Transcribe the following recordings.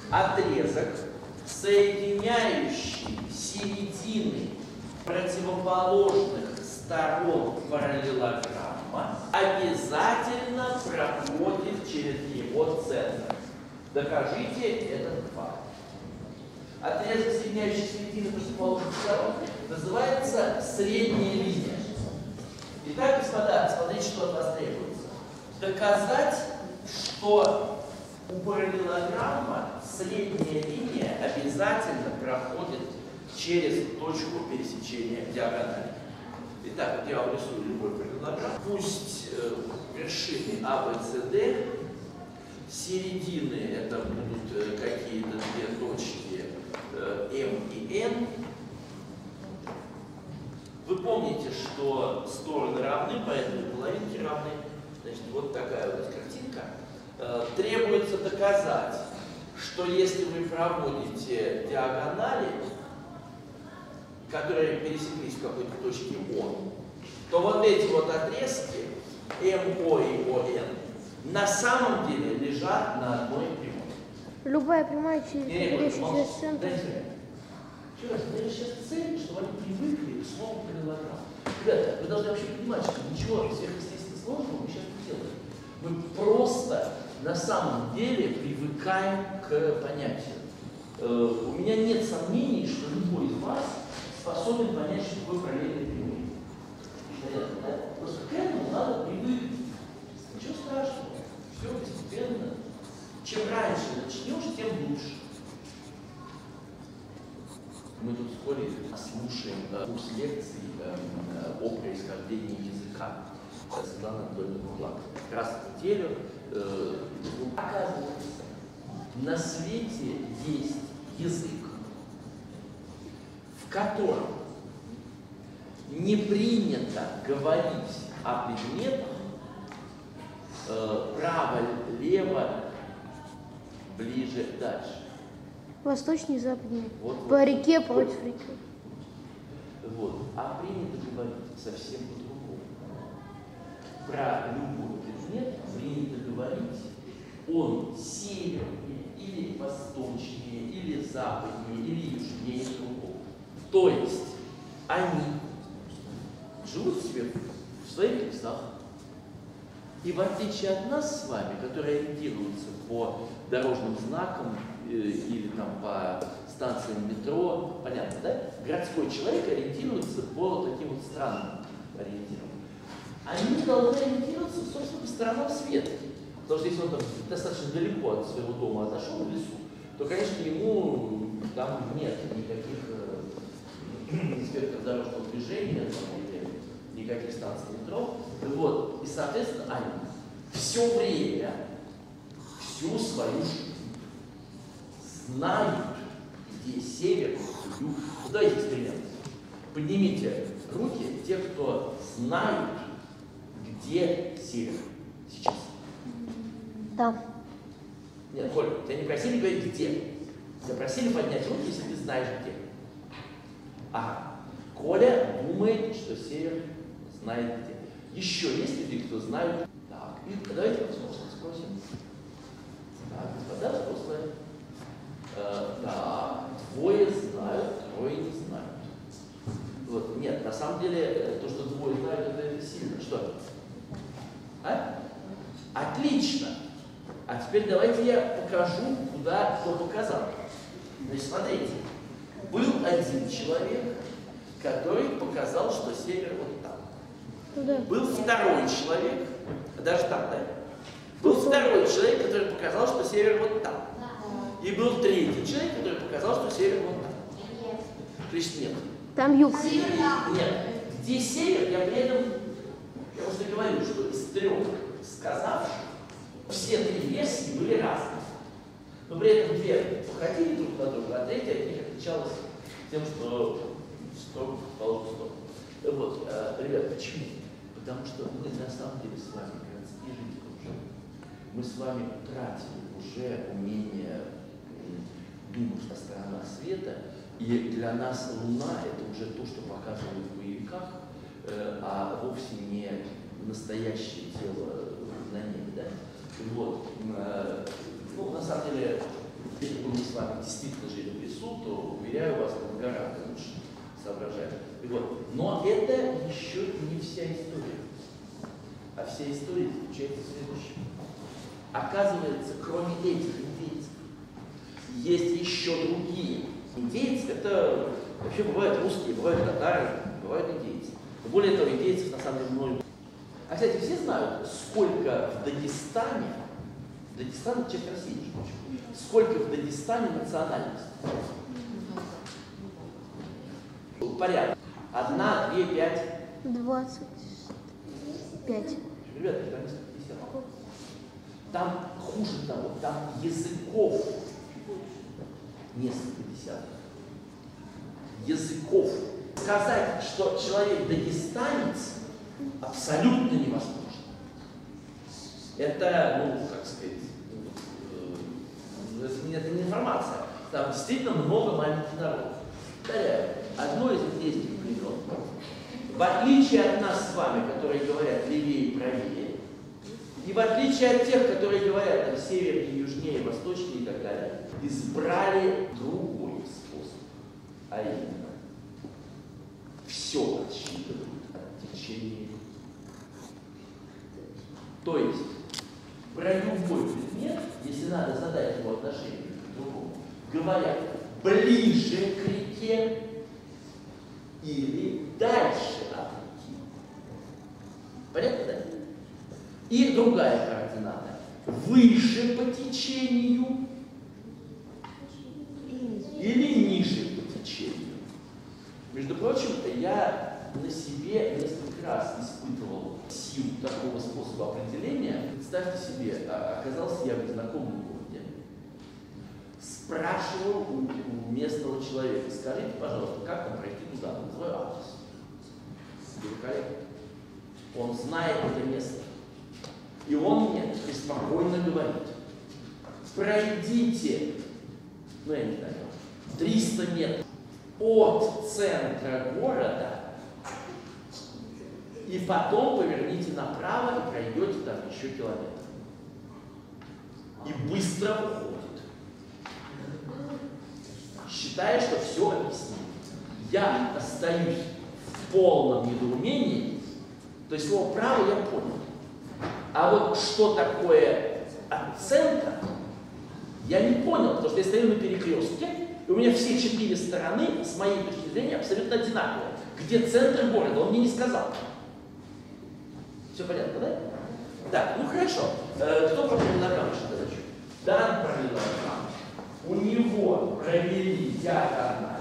отрезок, соединяющий середины противоположных сторон параллелограмма, обязательно проходит через его центр. Докажите этот факт. Отрезок, соединяющий середины противоположных сторон, называется средняя линия. Итак, господа, смотрите, что от вас требуется. Доказать, что у параллелограмма средняя линия обязательно проходит через точку пересечения диагонали. Итак, вот я вам рисую любой параллелограмм. Пусть вершины А, Б, С, Д, середины это будут какие-то две точки М и Н. Вы помните, что стороны равны, поэтому половинки равны. Значит, вот такая вот картинка. Требуется доказать, что если вы проводите диагонали, которые пересеклись в какой-то точке О, то вот эти вот отрезки МО и ОН на самом деле лежат на одной прямой. Любая прямая через центр. Еще раз, это сейчас цель, чтобы они привыкли к слову параллелограмм. Ребята, вы должны вообще понимать, что ничего сверхъестественно сложного мы сейчас не делаем. Мы просто на самом деле привыкаем к понятию. У меня нет сомнений, что любой из вас способен понять, что такое параллельные прямые. Понятно, да? Просто к этому надо привыкнуть. Ничего страшного. Все постепенно. Чем раньше начнешь, тем лучше. Мы тут в школе слушаем курс лекций о происхождении языка. Светлана Анатольевна Бурлак. Как раз в неделю оказывается, на свете есть язык, в котором не принято говорить о предметах право, лево, ближе, дальше. Восточнее, западнее. Вот, по реке, против реки. Вот. А принято говорить совсем по-другому. Про любой предмет принято говорить, он севернее, или восточнее, или западнее, или южнее другого. То есть они живут себе в своих лесах. И в отличие от нас с вами, которые ориентируются по дорожным знакам или там по станциям метро, понятно, да? Городской человек ориентируется по таким вот странным ориентирам. Они должны ориентироваться, собственно, по сторонам света. Потому что если он там достаточно далеко от своего дома отошел в лесу, то, конечно, ему там нет никаких инспекторов дорожного движения, или никаких станций метро. Вот. И, соответственно, они все время, всю свою жизнь знают, где север, юг. Вот давайте эксперимент. Поднимите руки те, кто знают, где север сейчас. Да. Нет, Коль, тебя не просили говорить где. Тебя просили поднять руки, если ты знаешь где. Ага. Коля думает, что север знает где. Еще есть люди, кто знают. Так, и давайте посмотрим, спросим. Так, господа взрослые. Да, двое знают, трое не знают. Вот, нет, на самом деле, то, что двое знают, это сильно. Что? А? Отлично. А теперь давайте я покажу, куда кто показал. Значит, смотрите. Был один человек, который показал, что север вот там. Да. Был второй человек, даже там, да? Был второй человек, который показал, что север вот там. И был третий человек, который показал, что север вот там. То есть нет. Там юг. Нет. Где север, я при этом, я просто говорю, что из трех сказавших, все три версии были разные. Но при этом две походили друг на друга, а третья от них отличалась тем, что положено стоп. Вот, ребят, почему? Потому что мы на самом деле с вами городские жители уже. Мы с вами утратили уже умение думать о сторонах света, и для нас Луна это уже то, что показывают в боевиках, а вовсе не настоящее тело на небе, да? Вот. Ну, на самом деле, это было вами действительно жили в лесу, то, уверяю вас, мы гораздо лучше соображаем. И вот. Но это еще не вся история. А вся история заключается в следующем. Оказывается, кроме этих индейцев, есть еще другие. Индейцы — это вообще бывают русские, бывают татары, бывают индейцы. Но более того, индейцев на самом деле много. А, кстати, все знают, сколько в Дагестане, Дагестан — это часть России, сколько в Дагестане национальностей? Порядок. 1, 2, 5. 25. Ребята, там несколько десятков. Там хуже того, там языков несколько десятков. Языков. Сказать, что человек дагестанец, абсолютно невозможно. Это, ну, как сказать, это не информация. Там действительно много маленьких народов. Повторяю, одно из индейских племен, в отличие от нас с вами, которые говорят левее и правее, и в отличие от тех, которые говорят там севернее, южнее, восточнее и так далее, избрали другой способ, а именно все отсчитывают от течения. То есть про любой предмет, если надо задать его отношение к другому, говорят ближе к реке или дальше от реки. Понятно, да? И другая координата. Выше по течению или ниже по течению. Между прочим, я на себе несколько раз испытывал силу такого способа определения. Представьте себе, оказался я в незнакомом городе. Спрашивал у местного человека: скажите, пожалуйста, как нам пройти туда? Называю адрес. Великолепно. Он знает это место. И он мне спокойно говорит: пройдите, ну я не знаю, 300 метров от центра города, и потом поверните направо и пройдете там еще километр. И быстро уходит, считая, что все объяснил. Я остаюсь в полном недоумении, то есть слово «право» я понял. А вот что такое от центра, я не понял, потому что я стою на перекрестке, и у меня все 4 стороны, с моей точки зрения, абсолютно одинаковые. Где центр города, он мне не сказал. Все понятно, да? Так, ну хорошо. Кто прокомментировал нашу задачу? Дан Параллелограмм. У него провели диагонали.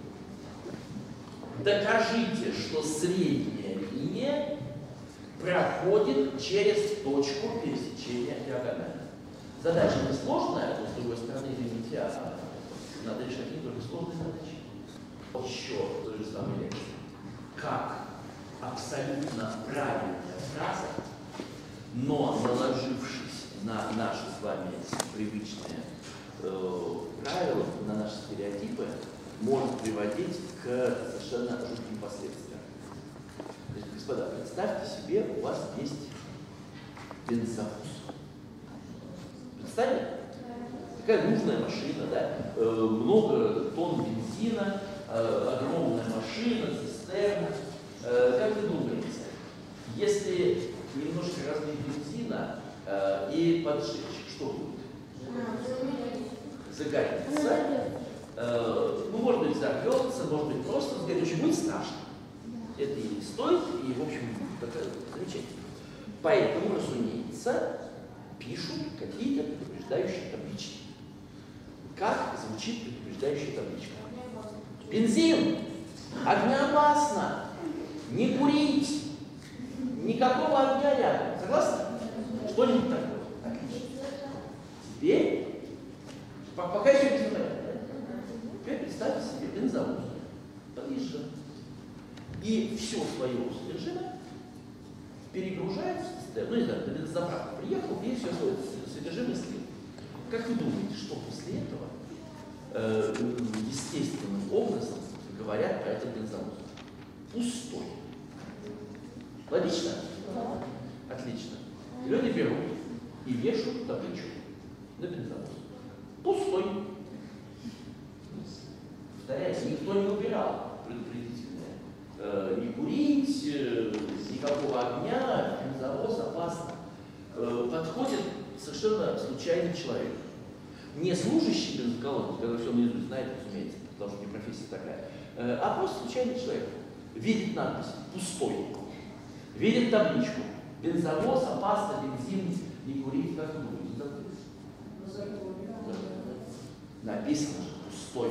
Докажите, что средняя линия проходит через точку пересечения диагонали. Задача не сложная, но с другой стороны, извините, надо решать не только сложные задачи. Еще в той же самой лекции. Как абсолютно правильная фраза, но наложившись на наши с вами привычные правила, на наши стереотипы, может приводить к совершенно жутким последствиям. То есть, господа, представьте себе, у вас есть бензовоз. Представили? Такая нужная машина, да? Много тонн бензина, огромная машина, цистерна. Как вы думаете, если немножко разлить бензина и поджечь, что будет? Загорится. Ну, может быть, взорвется, может быть, просто сгорит. Очень будет страшно. Это и стоит, и, в общем, такая замечательно. Поэтому, разумеется, пишут какие-то предупреждающие таблички. Как звучит предупреждающая табличка? Бензин! Огнеопасно! Не курить! Никакого огня рядом. Согласны? Что-нибудь такое. Отлично. Теперь, пока еще не понятно, теперь представьте себе бензовоз. Подъезжает. И все свое содержимое перегружает в цистерну. Ну, не знаю, на заправку приехал, и все свое содержимое слил. Как вы думаете, что после этого естественным образом говорят про этот бензовоз? Пустой. Логично? Да. Отлично. Люди берут и вешают табличку на бензовоз. Пустой. никто не убирал предупредительное. Не курить, никакого огня, бензовоз опасно. Подходит совершенно случайный человек. Не служащий бензоколонки, когда все наизусть знает, разумеется, потому что не профессия такая, а просто случайный человек. Видит надпись «Пустой». Видит табличку «Бензовоз, опасно, бензин, не курить». Как вы думаете? Написано же «Пустой».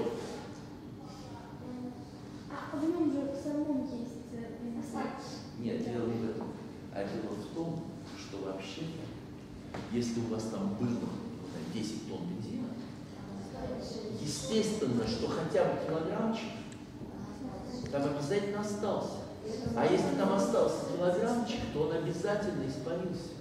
А в нем же в самом есть бензин. Нет, дело не в этом. А дело в том, что вообще, если у вас там было 10 тонн бензина, естественно, что хотя бы килограммчик там обязательно остался. А если там остался килограммчик, то он обязательно испарился.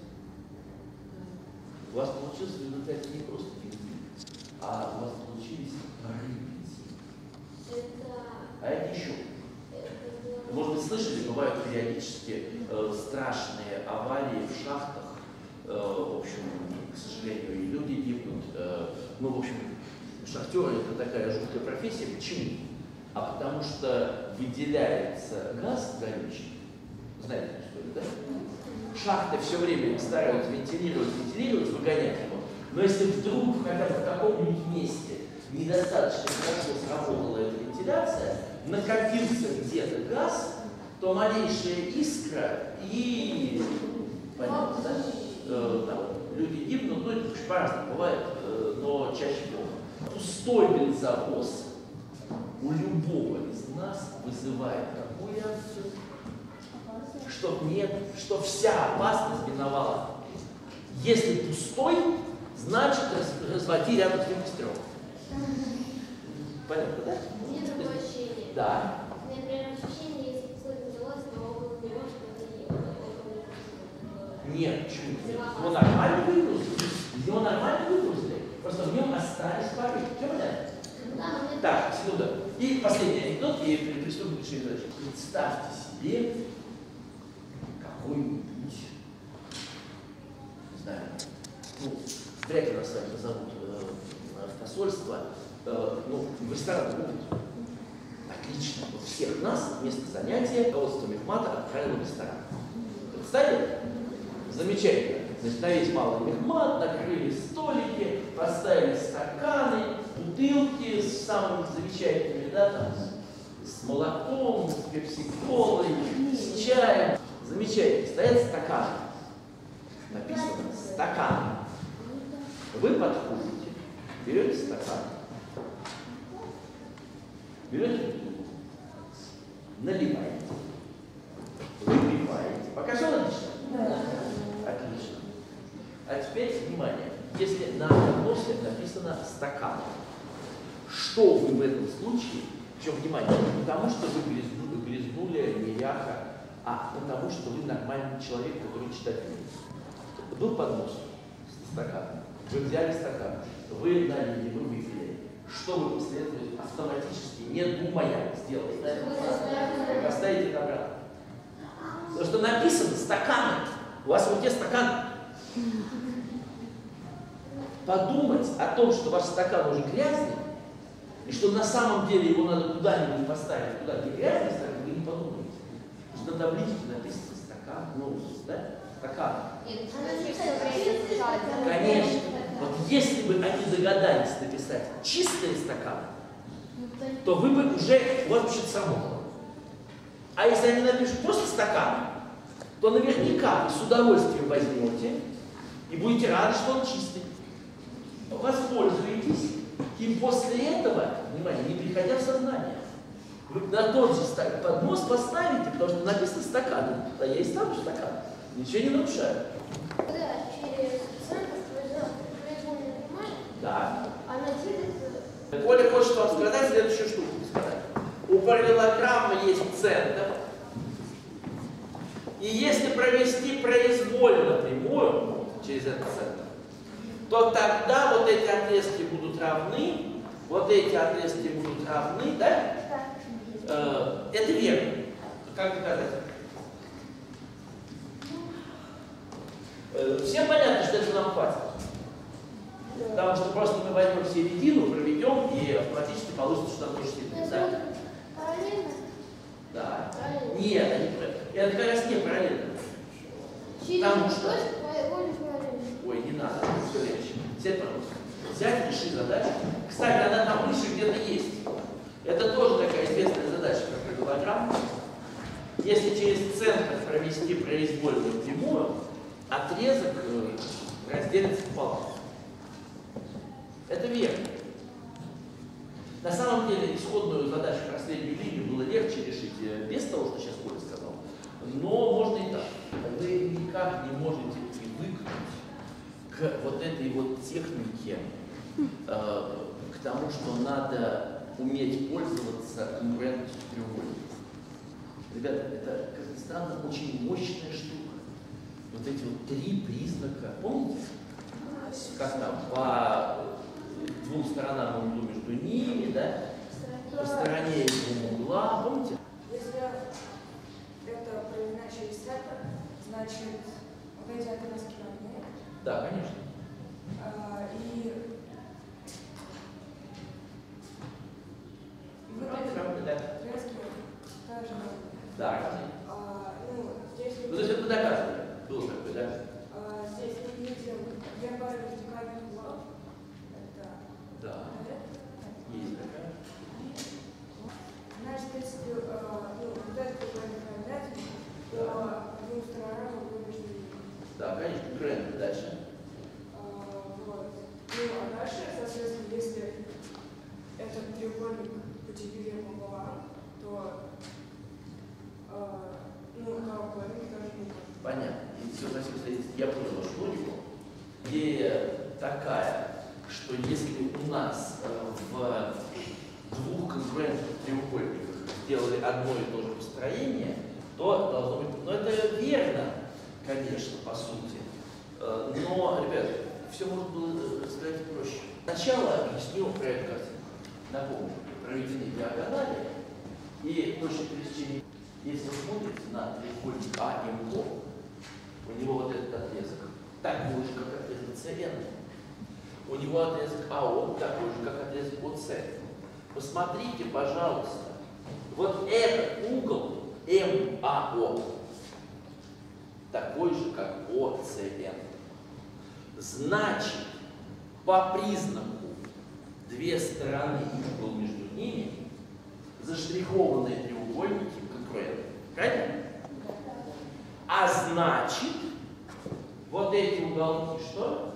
У вас получился в результате не просто бензин, а у вас получились пары бензина. А это еще. Может быть, слышали, бывают периодически страшные аварии в шахтах. В общем, к сожалению, и люди гибнут. Ну, в общем, шахтеры — это такая жуткая профессия. Почему? А потому что выделяется газ горючий. Знаете эту историю, да? Шахты все время стараются вентилировать, выгонять его. Но если вдруг хотя бы в каком-нибудь месте недостаточно хорошо сработала эта вентиляция, накопился где-то газ, то малейшая искра и, понятно, да? Там люди гибнут, ну это по-разному бывает, но чаще всего. Пустой бензовоз у любого из нас вызывает какую реакцию? Что вся опасность миновала. Если пустой, значит разводи рядом с ним костерок. Понятно, да? Нет такого ощущения. Да. У меня прям ощущение, если пустой бензовоз, то около него что-то нет, почему? Его нормально выгрузили. Просто в нем остались пары. Все понятно? Так, секунду. И последний анекдот, и приступим к решению задачи. Представьте себе какой-нибудь, не знаю, ну, вряд ли нас с вами назовут в посольство, ну, в ресторан будут. Отлично. Вот всех нас вместо занятия руководство мехмата отправило в ресторан. Представили? Замечательно. Значит, на весь малый мехмат накрыли столики, поставили стаканы, бутылки с самыми замечательными, да, там, с молоком, с пепси-колой, с чаем. Замечательно. Стоят стаканы. Написано «стакан». Вы подходите, берете стакан, берете бутылку, наливаете, выпиваете. Пока все отлично? Да. Отлично. А теперь, внимание, если на подносе написано «стакан», что вы в этом случае, причем, внимание, не потому что вы грязнули неряха, а потому что вы нормальный человек, который читать умеет. Был поднос, стакан, вы взяли стакан, вы налили, вы выпили. Что вы после этого автоматически, не думая, сделаете? Поставите обратно. Потому что написано «стакан». У вас в руке стакан. Подумать о том, что ваш стакан уже грязный, и что на самом деле его надо куда-нибудь поставить, куда где грязный стакан, вы не подумаете. Потому что на табличке написано «стакан», ну, да? Стакан. Конечно. Вот если бы они догадались написать «чистый стакан», то вы бы уже, у вас бы что-то сработало. А если они напишут просто «стакан», то наверняка вы с удовольствием возьмете и будете рады, что он чистый. Воспользуетесь им после этого, внимание, не приходя в сознание. Вы на тот же поднос поставите, потому что написано «стакан». Да я и ставлю стакан. Ничего не нарушаю. Да, через произвольную бумагу, Да. она делится. Коля хочет вам сказать следующую штуку. У параллелограммы есть центр. И если провести произвольно прямую через этот центр, то тогда вот эти отрезки будут равны, вот эти отрезки будут равны, да? Это верно. Как доказать? Всем понятно, что это нам хватит. Потому что просто мы возьмем середину, проведем, и автоматически получится, что там тоже середина. Да? Это как раз не параллельно. Через Потому точку что... более параллельно. Ой, не надо, все легче. Сядь, пожалуйста. Взять, реши задачу. Кстати, она там выше где-то есть. Это тоже такая известная задача, как параллелограмм. Если через центр провести произвольную прямую, отрезок разделится пополам. Это верно. На самом деле, исходную задачу про среднюю линию было легче решить без того, что сейчас Коля сказал. Но можно и так. Вы никак не можете привыкнуть к вот этой вот технике, к тому, что надо уметь пользоваться конкурентностью треугольников. Ребята, это, как ни странно, очень мощная штука. Вот эти вот три признака, помните? Как там, по двум сторонам углу между ними, да? По стороне и двум угла, помните? Если это проведено через центр, значит, вот эти отрезки равны. Да, конечно. И вот Равны, эти равны, да. отрезки тоже равны. Да, равны. Ну, здесь Ну, то есть это доказано. Было такое, да? здесь мы видим две пары вертикальных углов. Это Да. Есть такая. значит, если вот это конкурентно равнять, то двум сторонам углу между ними. Да, конечно, конкурентно. Дальше. Вот. Ну, а дальше, соответственно, если этот треугольник поделили пополам, то треугольник тоже не может. Понятно. И все совсем стоит. Я понял вашу логику. Идея такая, что если у нас в двух конкурентных треугольниках сделали одно и то же построение, то должно быть... Ну, это верно, конечно, по сути. Но, ребят, все можно было сказать проще. Сначала объясню проект картины. Напомню, проведены диагонали и точки пересечения. Если вы смотрите на треугольник АМО, у него вот этот отрезок такой же, как отрезок СН. У него отрезок АО такой же, как отрезок ОС. Посмотрите, пожалуйста, вот этот угол МАО такой же, как ОСН. Значит, по признаку две стороны и угол между ними заштрихованные треугольники конкурентны. Правильно? А значит, вот эти уголки что?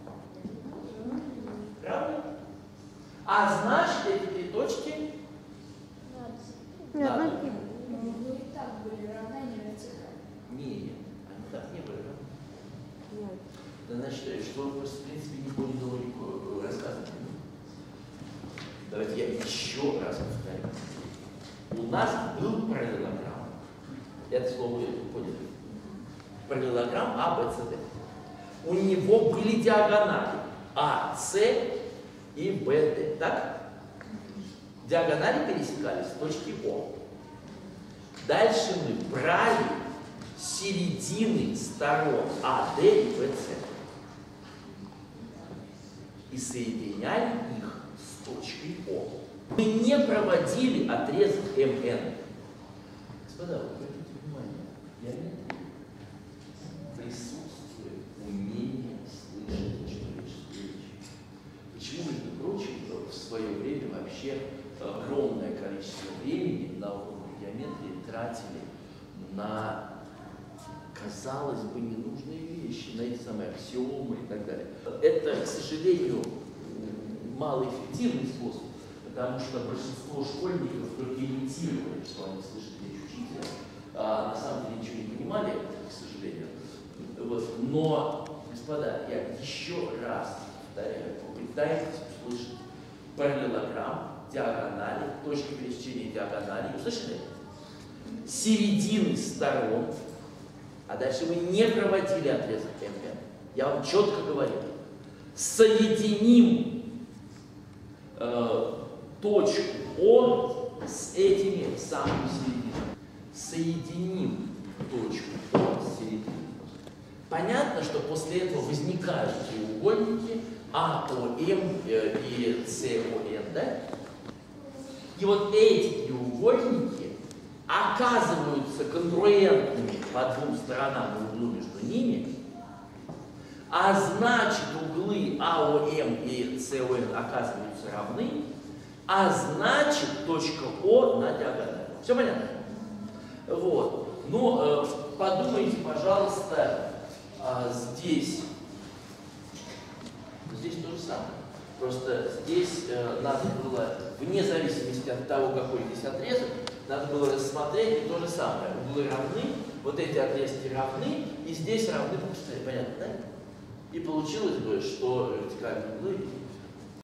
Правда? А значит, эти три точки надо. Ну, и так были равны, не вертикальны. Нет, они так не были. Нет. Это значит, что вы просто, в принципе, не поняли логику рассказа. Давайте я еще раз повторю. У нас был параллелограмм. Это слово вы поняли. Параллелограмм АБЦД. У него были диагонали АС и БД. Так? Диагонали пересекались в точке О. Дальше мы брали середины сторон АД и БЦ и соединяли их с точкой О. Мы не проводили отрезок МН. Господа, вы обратите внимание, в геометрии присутствует умение слышать человеческую речь. Почему, между прочим, в свое время вообще огромное количество времени на уроках геометрии тратили на, казалось бы, ненужные вещи, на эти самые аксиомы и так далее. Это, к сожалению, малоэффективный способ, потому что большинство школьников только имитировали, что они слышат речь учителя, а на самом деле ничего не понимали, к сожалению. Вот. Но, господа, я еще раз повторяю, попытайтесь услышать параллелограмм, диагонали, точки пересечения диагонали, услышали? Середины сторон, а дальше мы не проводили отрезок МН. Я вам четко говорю, соединим точку О с этими самыми серединами. Соединим точку О с серединой. Понятно, что после этого возникают треугольники АОМ и СОН, да? И вот эти треугольники оказываются конгруентными по двум сторонам и углу между ними, а значит углы АОМ и СОН оказываются равны, а значит точка О на диагонали. Все понятно? Вот. Но подумайте, пожалуйста, здесь то же самое. Просто здесь надо было, вне зависимости от того, какой здесь отрезок, надо было рассмотреть то же самое. Углы равны, вот эти отрезки равны, и здесь равны пустые. Понятно, да? И получилось бы, что вертикальные углы